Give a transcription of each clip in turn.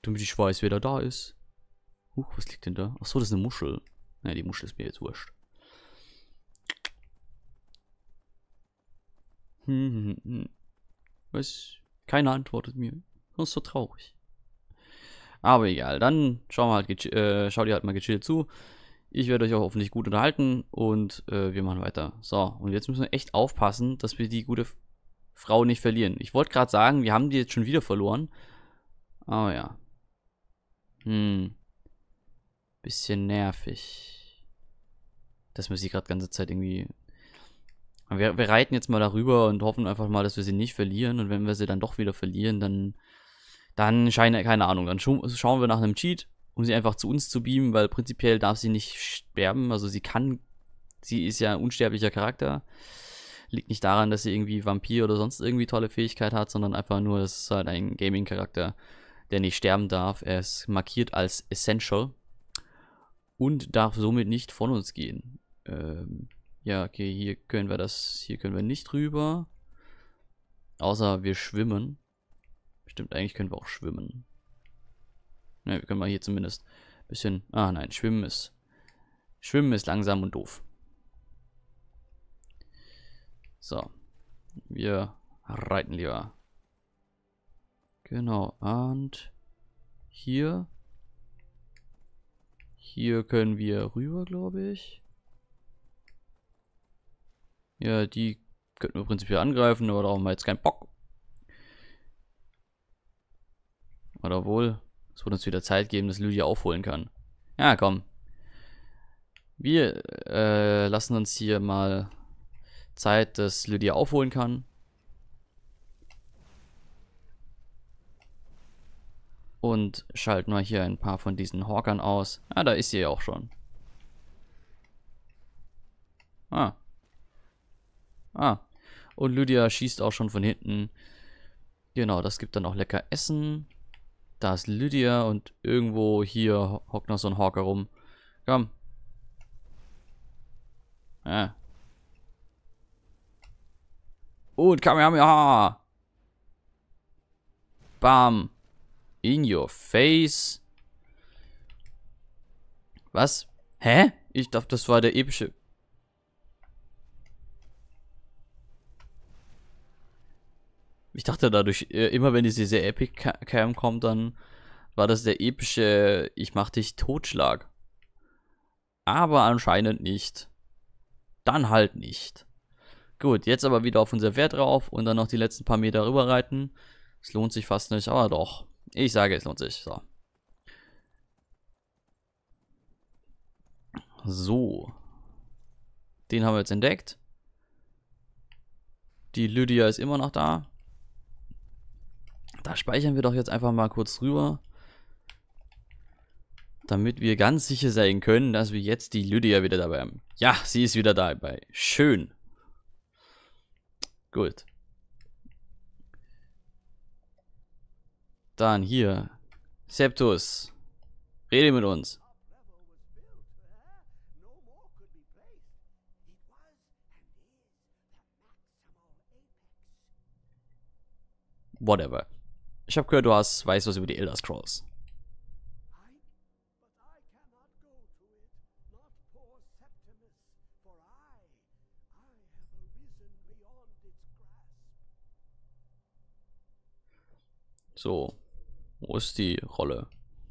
damit ich weiß, wer da ist. Huch, was liegt denn da? Achso, das ist eine Muschel. Naja, die Muschel ist mir jetzt wurscht. Was? Keiner antwortet mir. Das ist so traurig. Aber egal, dann schauen wir halt, schaut ihr halt mal gechillt zu. Ich werde euch auch hoffentlich gut unterhalten und wir machen weiter. So, und jetzt müssen wir echt aufpassen, dass wir die gute Frau nicht verlieren. Ich wollte gerade sagen, wir haben die jetzt schon wieder verloren. Oh ja. Bisschen nervig. Dass wir sie gerade die ganze Zeit irgendwie... Wir reiten jetzt mal darüber und hoffen einfach mal, dass wir sie nicht verlieren. Und wenn wir sie dann doch wieder verlieren, dann keine Ahnung, dann schauen wir nach einem Cheat, um sie einfach zu uns zu beamen, weil prinzipiell darf sie nicht sterben. Also sie ist ja ein unsterblicher Charakter. Liegt nicht daran, dass sie irgendwie Vampir oder sonst irgendwie tolle Fähigkeit hat, sondern einfach nur, es ist halt ein Gaming-Charakter, der nicht sterben darf. Er ist markiert als Essential und darf somit nicht von uns gehen. Ja, okay, hier können wir nicht rüber. Außer wir schwimmen. Stimmt, eigentlich können wir auch schwimmen. Ne, wir können mal hier zumindest ein bisschen... Ah nein, Schwimmen ist langsam und doof. So. Wir reiten lieber. Genau, und hier können wir rüber, glaube ich. Ja, die könnten wir prinzipiell angreifen, aber da haben wir jetzt keinen Bock. Oder wohl, es wird uns wieder Zeit geben, dass Lydia aufholen kann. Ja, komm. Wir lassen uns hier mal Zeit, dass Lydia aufholen kann. Und schalten wir hier ein paar von diesen Hawkern aus. Ah, da ist sie ja auch schon. Ah. Ah. Und Lydia schießt auch schon von hinten. Genau, das gibt dann auch lecker Essen. Da ist Lydia und irgendwo hier hockt noch so ein Hawker rum. Komm. Ja. Und Kamehameha. Bam. In your face. Was? Hä? Ich dachte, das war der epische... Ich dachte dadurch, immer wenn diese sehr Epic Cam kommt, dann war das der epische Ich mach dich Totschlag. Aber anscheinend nicht. Dann halt nicht. Gut, jetzt aber wieder auf unser Pferd drauf und dann noch die letzten paar Meter rüberreiten. Es lohnt sich fast nicht, aber doch. Ich sage, es lohnt sich. So. So. Den haben wir jetzt entdeckt. Die Lydia ist immer noch da. Da speichern wir doch jetzt einfach mal kurz rüber. Damit wir ganz sicher sein können, dass wir jetzt die Lydia wieder dabei haben. Ja, sie ist wieder dabei. Schön. Gut. Dann hier. Septus. Rede mit uns. Whatever. Ich habe gehört, weißt was über die Elder Scrolls. So. Wo ist die Rolle?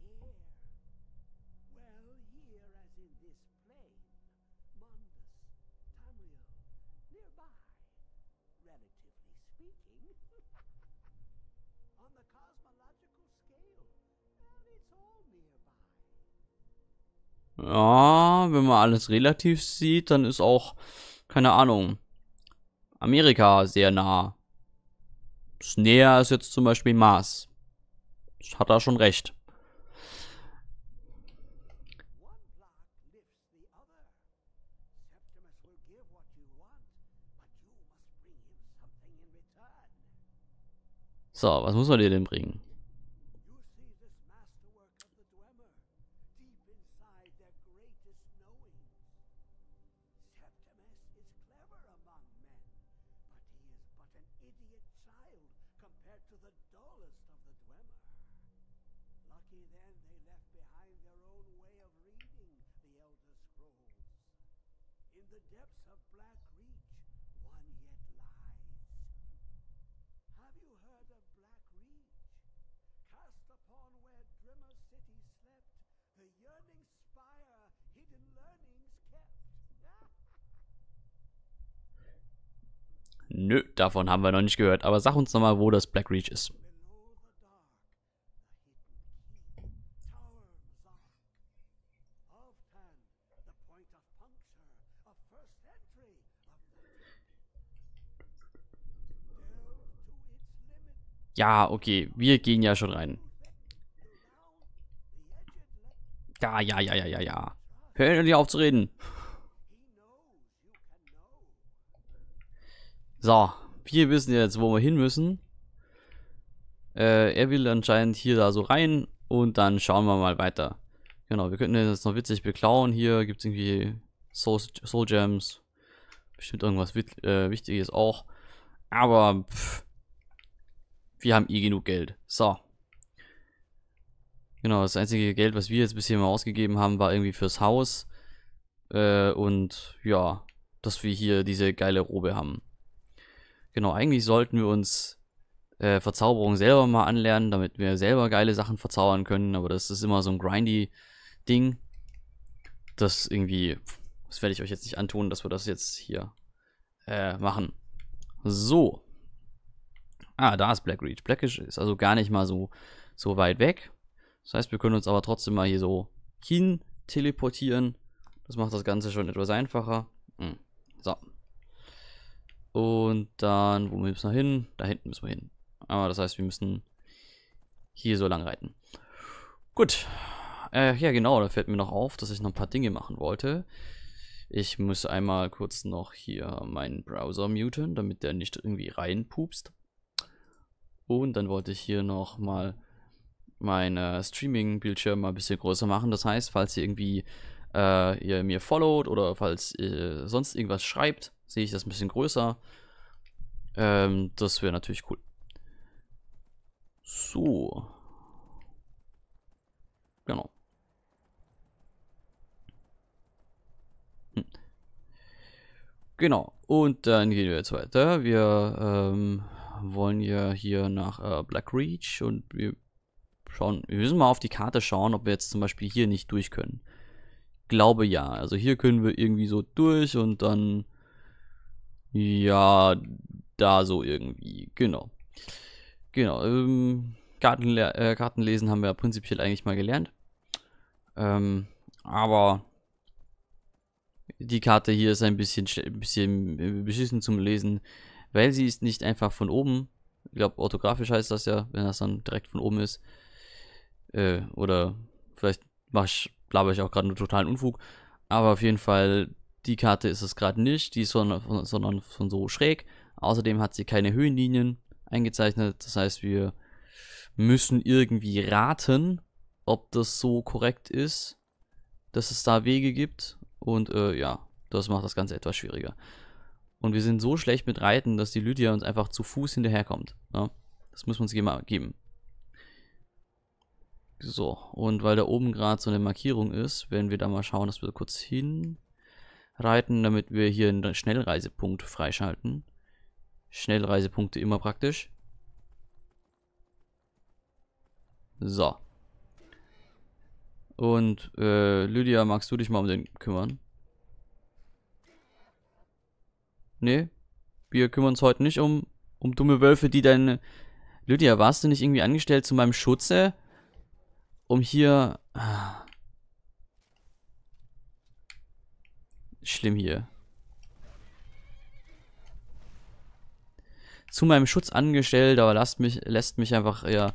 Ja, wenn man alles relativ sieht, dann ist auch, keine Ahnung, Amerika sehr nah. Ist näher als jetzt zum Beispiel Mars. Das hat er schon recht. So, was muss man dir denn bringen? the depths of Black Reach, one yet lies. Have you heard of Black Reach? Cast upon where Drimmer City slept, the yearning spire, hidden learnings kept. Nö, davon haben wir noch nicht gehört. Aber sag uns nochmal, wo das Black Reach ist. Below the dark, the hidden key, Tower Zark. Of Tan, the point of puncture, of first entry of the delve to its limit. Ja, okay, wir gehen ja schon rein. Ja. Hör nicht auf zu reden. So, wir wissen jetzt, wo wir hin müssen. Er will anscheinend hier da so rein und dann schauen wir mal weiter. Genau, wir könnten jetzt noch witzig beklauen. Hier gibt es irgendwie Soul Gems. Bestimmt irgendwas Wichtiges auch. Aber wir haben eh genug Geld. So. Genau, das einzige Geld, was wir jetzt bisher mal ausgegeben haben, war irgendwie fürs Haus. Und ja, dass wir hier diese geile Robe haben. Genau, eigentlich sollten wir uns Verzauberung selber mal anlernen, damit wir selber geile Sachen verzaubern können. Aber das ist immer so ein grindy Ding. Das irgendwie, das werde ich euch jetzt nicht antun, dass wir das jetzt hier machen. So. Ah, da ist Black Reach. Black Reach ist also gar nicht mal so weit weg. Das heißt, wir können uns aber trotzdem mal hier so hin teleportieren. Das macht das Ganze schon etwas einfacher. So. Und dann, wo müssen wir hin? Da hinten müssen wir hin. Aber das heißt, wir müssen hier so lang reiten. Gut. Ja, genau, da fällt mir noch auf, dass ich noch ein paar Dinge machen wollte. Ich muss einmal kurz noch hier meinen Browser muten, damit der nicht irgendwie reinpupst. Und dann wollte ich hier noch mal meine Streaming-Bildschirm mal ein bisschen größer machen. Das heißt, falls ihr irgendwie ihr mir followt oder falls ihr sonst irgendwas schreibt, sehe ich das ein bisschen größer. Das wäre natürlich cool. So. Genau. Genau. Und dann gehen wir jetzt weiter. Wir wollen ja hier nach Black Reach und wir müssen mal auf die Karte schauen, ob wir jetzt zum Beispiel hier nicht durch können. Glaube ja. Also hier können wir irgendwie so durch und dann ja, da so irgendwie. Genau. Genau. Kartenlesen haben wir prinzipiell eigentlich mal gelernt. Aber die Karte hier ist ein bisschen beschissen zum Lesen, weil sie ist nicht einfach von oben. Ich glaube, orthografisch heißt das ja, wenn das dann direkt von oben ist. Oder vielleicht laber ich auch gerade nur totalen Unfug. Aber auf jeden Fall, die Karte ist es gerade nicht. Die ist sondern von so schräg. Außerdem hat sie keine Höhenlinien eingezeichnet. Das heißt, wir müssen irgendwie raten, ob das so korrekt ist, dass es da Wege gibt. Und ja, das macht das Ganze etwas schwieriger. Und wir sind so schlecht mit Reiten, dass die Lydia uns einfach zu Fuß hinterherkommt. Ja? Das muss man uns geben. So, und weil da oben gerade so eine Markierung ist, werden wir da mal schauen, dass wir kurz hinreiten, damit wir hier einen Schnellreisepunkt freischalten. Schnellreisepunkte immer praktisch. So. Und Lydia, magst du dich mal um den kümmern? Nee, wir kümmern uns heute nicht um dumme Wölfe, die deine... Lydia, warst du nicht irgendwie angestellt zu meinem Schutze? Um hier... Schlimm hier. Zu meinem Schutz angestellt, aber lässt mich einfach ja,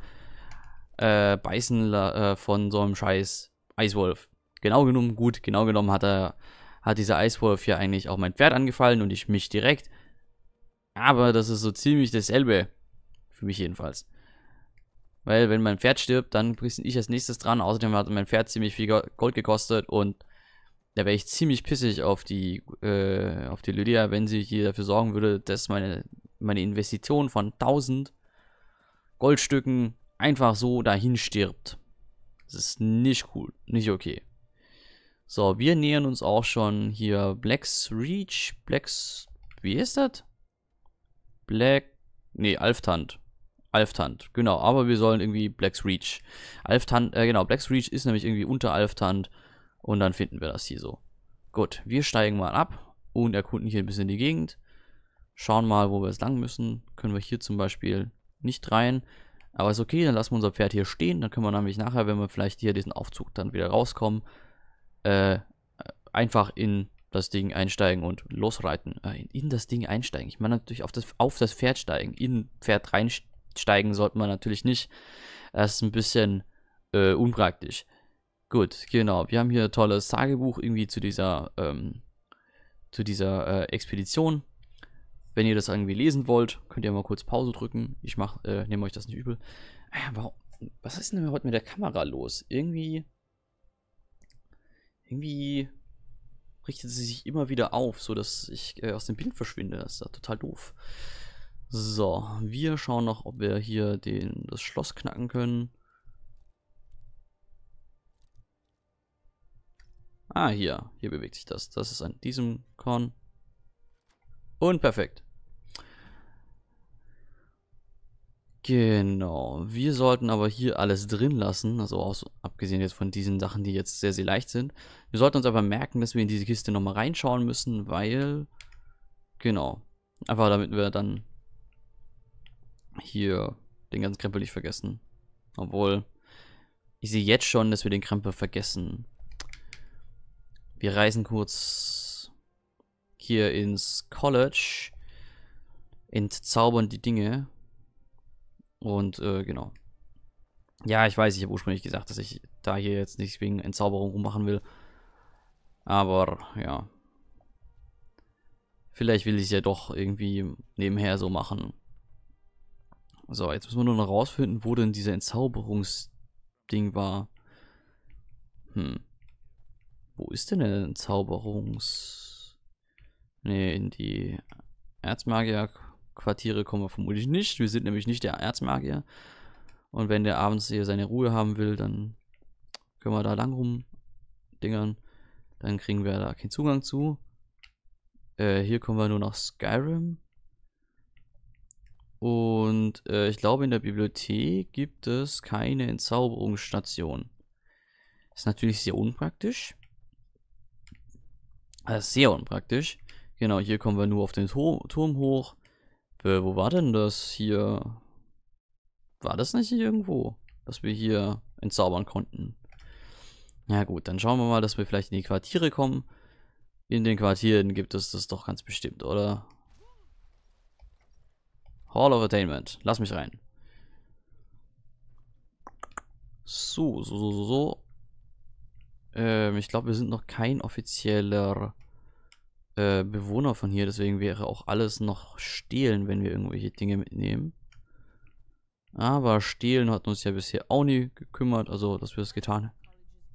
beißen von so einem scheiß Eiswolf. Genau genommen hat dieser Eiswolf ja eigentlich auch mein Pferd angefallen und ich mich direkt. Aber das ist so ziemlich dasselbe. Für mich jedenfalls. Weil wenn mein Pferd stirbt, dann bin ich als nächstes dran. Außerdem hat mein Pferd ziemlich viel Gold gekostet und da wäre ich ziemlich pissig auf die Lydia, wenn sie hier dafür sorgen würde, dass meine Investition von 1000 Goldstücken einfach so dahin stirbt. Das ist nicht cool, nicht okay. So, wir nähern uns auch schon hier Black's Reach. Wie ist das? Alftand. Alftand, genau. Aber wir sollen irgendwie Black's Reach. Genau, Black's Reach ist nämlich irgendwie unter Alftand. Und dann finden wir das hier so. Gut, wir steigen mal ab und erkunden hier ein bisschen die Gegend. Schauen mal, wo wir es lang müssen. Können wir hier zum Beispiel nicht rein. Aber ist okay, dann lassen wir unser Pferd hier stehen. Dann können wir nämlich nachher, wenn wir vielleicht hier diesen Aufzug dann wieder rauskommen, einfach in das Ding einsteigen und losreiten. In das Ding einsteigen. Ich meine natürlich auf das Pferd steigen. In Pferd reinsteigen sollte man natürlich nicht. Das ist ein bisschen unpraktisch. Gut, genau. Wir haben hier ein tolles Tagebuch irgendwie zu dieser Expedition. Wenn ihr das irgendwie lesen wollt, könnt ihr mal kurz Pause drücken. Ich nehme euch das nicht übel. Was ist denn heute mit der Kamera los? Irgendwie richtet sie sich immer wieder auf, sodass ich aus dem Bild verschwinde. Das ist ja total doof. So, wir schauen noch, ob wir hier das Schloss knacken können. Ah, hier bewegt sich das. Das ist an diesem Korn. Und perfekt. Genau. Wir sollten aber hier alles drin lassen. Also abgesehen jetzt von diesen Sachen, die jetzt sehr, sehr leicht sind. Wir sollten uns aber merken, dass wir in diese Kiste nochmal reinschauen müssen, weil... Genau. Einfach damit wir dann hier den ganzen Krempel nicht vergessen. Obwohl, ich sehe jetzt schon, dass wir den Krempel vergessen. Wir reisen kurz hier ins College, entzaubern die Dinge und genau. Ja, ich weiß, ich habe ursprünglich gesagt, dass ich da hier jetzt nicht wegen Entzauberung rummachen will. Aber ja, vielleicht will ich es ja doch irgendwie nebenher so machen. So, jetzt müssen wir nur noch rausfinden, wo denn dieser Entzauberungsding war. Wo ist denn der Ne, in die Erzmagier-Quartiere kommen wir vermutlich nicht. Wir sind nämlich nicht der Erzmagier. Und wenn der abends hier seine Ruhe haben will, dann können wir da lang rumdingern. Dann kriegen wir da keinen Zugang zu. Hier kommen wir nur nach Skyrim. Und ich glaube, in der Bibliothek gibt es keine Entzauberungsstation. Ist natürlich sehr unpraktisch. Das ist sehr unpraktisch. Genau, hier kommen wir nur auf den Turm hoch. Wo war denn das hier? War das nicht irgendwo, dass wir hier entzaubern konnten? Ja gut, dann schauen wir mal, dass wir vielleicht in die Quartiere kommen. In den Quartieren gibt es das doch ganz bestimmt, oder? Hall of Attainment. Lass mich rein. So. Ich glaube, wir sind noch kein offizieller Bewohner von hier, deswegen wäre auch alles noch stehlen, wenn wir irgendwelche Dinge mitnehmen. Aber stehlen hat uns ja bisher auch nie gekümmert, also dass wir es getan haben.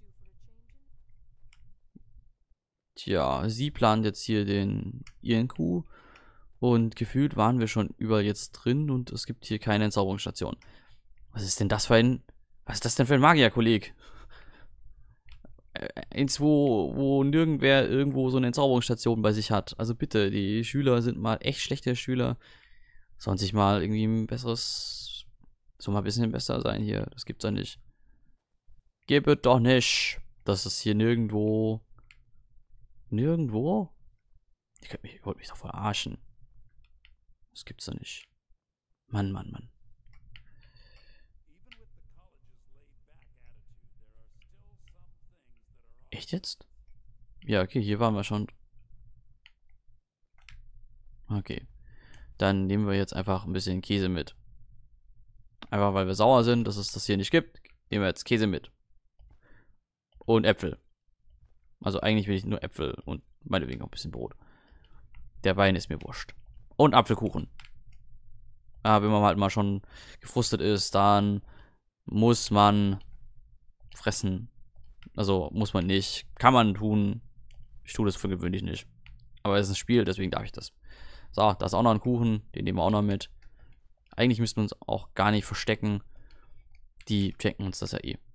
Tja, sie plant jetzt hier ihren Coup und gefühlt waren wir schon überall jetzt drin und es gibt hier keine Entzauberungsstation. Was ist denn das für ein Magier-Kolleg? Wo nirgendwer irgendwo so eine Entzauberungsstation bei sich hat. Also bitte, die Schüler sind mal echt schlechte Schüler. Sollen sich mal irgendwie soll mal ein bisschen besser sein hier. Das gibt's ja nicht. Gib es doch nicht. Das ist hier nirgendwo. Nirgendwo? Ihr wollt mich doch verarschen. Das gibt's doch nicht. Mann. Echt jetzt? Ja, okay, hier waren wir schon. Okay. Dann nehmen wir jetzt einfach ein bisschen Käse mit. Einfach weil wir sauer sind, dass es das hier nicht gibt, nehmen wir jetzt Käse mit. Und Äpfel. Also eigentlich will ich nur Äpfel und meinetwegen auch ein bisschen Brot. Der Wein ist mir wurscht. Und Apfelkuchen. Ja, wenn man halt mal schon gefrustet ist, dann muss man fressen. Also muss man nicht. Kann man tun. Ich tue das für gewöhnlich nicht. Aber es ist ein Spiel, deswegen darf ich das. So, da ist auch noch ein Kuchen. Den nehmen wir auch noch mit. Eigentlich müssten wir uns auch gar nicht verstecken. Die checken uns das ja eh.